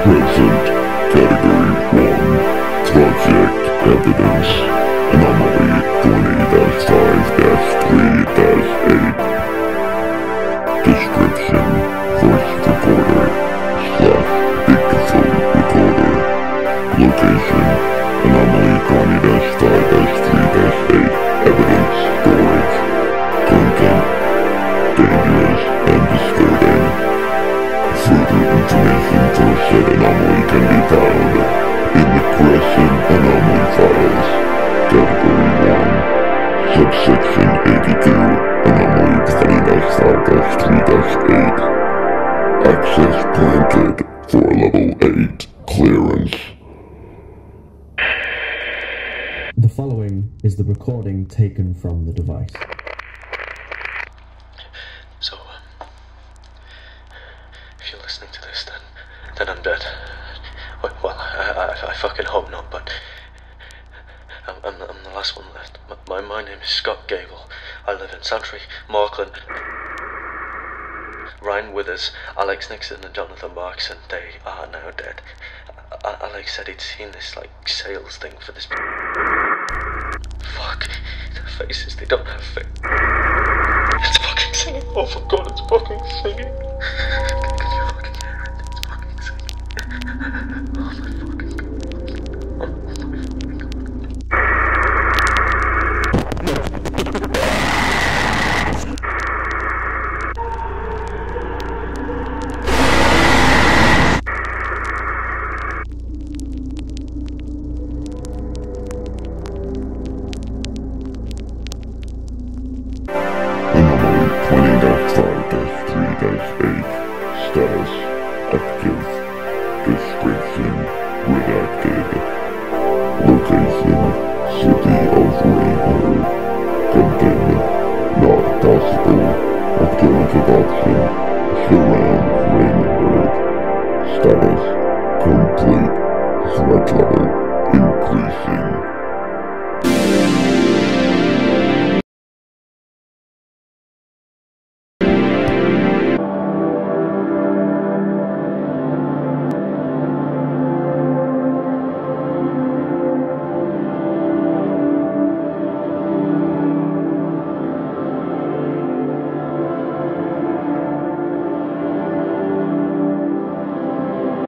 Present. Category 1. Project Evidence. Anomaly 20-5-3-8. Description. Voice recorder / dictaphone recorder. Location. Anomaly 20-5-3-8. Evidence storage. Content. Dangerous and disturbing. Further information for said anomaly can be found in the C.R.E.S.C.E.N.T anomaly files. Category 1. Subsection 82. Anomaly 20-5-3-8. Access granted for Level 8 clearance. The following is the recording taken from the device. So, if you're listening to this, then I'm dead. Well, I fucking hope not, but I'm the last one left. My name is Scott Gable. I live in Santry, Markland. Ryan Withers, Alex Nixon and Jonathan Marks, and they are now dead. Alex said he'd seen this, sales thing for this... Fuck. Their faces, they don't have faces. It's fucking singing. Oh my god, it's fucking singing. Can you fucking hear it? It's fucking singing. Oh my fucking god. Oh my fucking god. Anomaly 20-5-3-8. Status active. Description redacted. Location City of REIGNHERD. Containment not possible. Alternative option surround REIGNHERD. Status complete. Threat level increasing.